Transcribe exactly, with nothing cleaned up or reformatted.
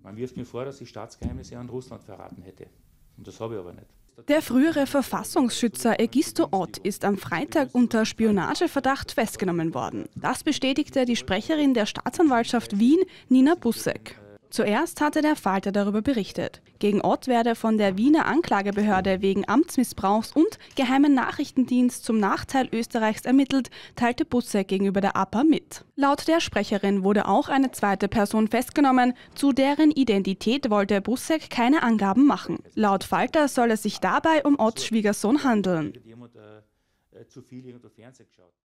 Man wirft mir vor, dass ich Staatsgeheimnisse an Russland verraten hätte. Und das habe ich aber nicht. Der frühere Verfassungsschützer Egisto Ott ist am Freitag unter Spionageverdacht festgenommen worden. Das bestätigte die Sprecherin der Staatsanwaltschaft Wien, Nina Bussek. Zuerst hatte der Falter darüber berichtet. Gegen Ott werde von der Wiener Anklagebehörde wegen Amtsmissbrauchs und geheimen Nachrichtendienst zum Nachteil Österreichs ermittelt, teilte Bussek gegenüber der A P A mit. Laut der Sprecherin wurde auch eine zweite Person festgenommen, zu deren Identität wollte Bussek keine Angaben machen. Laut Falter soll es sich dabei um Otts Schwiegersohn handeln. Zu viel irgendwo Fernsehen geschaut.